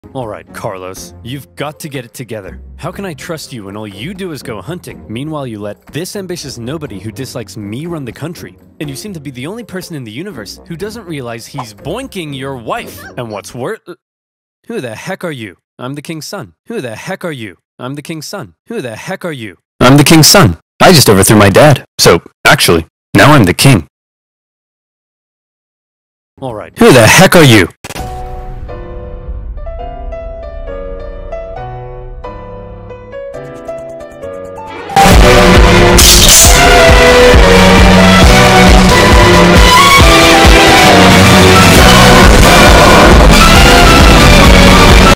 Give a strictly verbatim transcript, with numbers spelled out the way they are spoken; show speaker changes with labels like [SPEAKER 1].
[SPEAKER 1] Alright, Carlos, you've got to get it together. How can I trust you when all you do is go hunting? Meanwhile, you let this ambitious nobody who dislikes me run the country. And you seem to be the only person in the universe who doesn't realize he's boinking your wife. And what's worse... Who the heck are you? I'm the king's son. Who the heck are you? I'm the king's son. Who the heck are you? I'm the king's son. I just overthrew my dad. So, actually, now I'm the king. Alright. Who the heck are you?